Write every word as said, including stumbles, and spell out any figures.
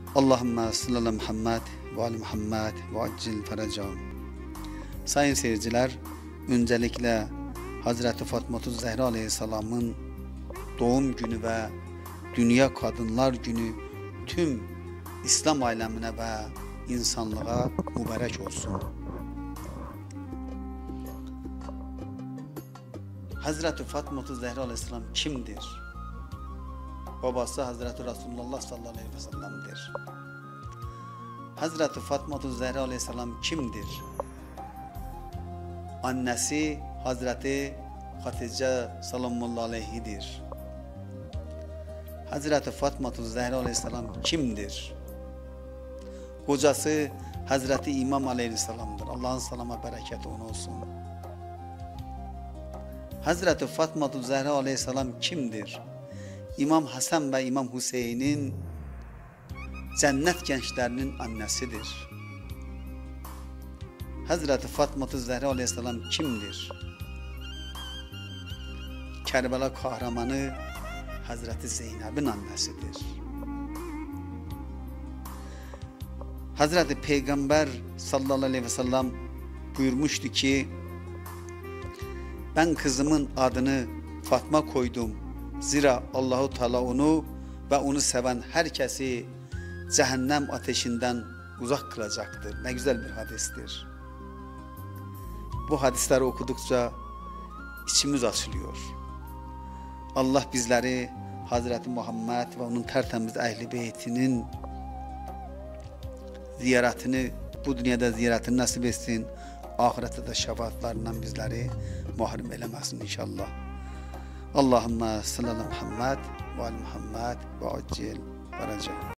Allahümme salli ala Muhammed ve ali Muhammed ve accil feracahum. Sayın seyirciler, öncelikle Hazreti Fatıma Zehra Aleyhisselam'ın doğum günü ve Dünya Kadınlar Günü tüm İslam alemine ve insanlığa mübarek olsun. Hazreti Fatıma Zehra Aleyhisselam kimdir? Babası Hazreti Resulullah sallallahu aleyhi ve sellem'dir. Hazreti Fatıma Zehra Aleyhisselam kimdir? Annesi Hazreti Hatice sallallahu aleyhidir. Hazreti Fatıma Zehra Aleyhisselam kimdir? Kocası Hazreti İmam Aleyhisselam'dır. Allah'ın salama bereketi ona olsun. Hazreti Fatıma Zehra Aleyhisselam kimdir? İmam Hasan ve İmam Hüseyin'in cennet gençlerinin annesidir. Hazreti Fatıma Zehra Aleyhisselam kimdir? Kerbela kahramanı Hazreti Zeynep'in annesidir. Hazreti Peygamber sallallahu aleyhi ve sellem buyurmuştu ki, ben kızımın adını Fatma koydum. Zira Allahu Teala onu ve onu seven herkesi cehennem ateşinden uzak kılacaktır. Ne güzel bir hadistir. Bu hadisleri okudukça içimiz açılıyor. Allah bizleri Hazreti Muhammed ve onun tertemiz Ehl-i Beytinin ziyaretini, bu dünyada ziyaretini nasip etsin. Ahirette de şefaatlarından bizleri mahrum eylemesin inşallah. Allahümme salli ala Muhammed ve ali Muhammed ve accil feracahum.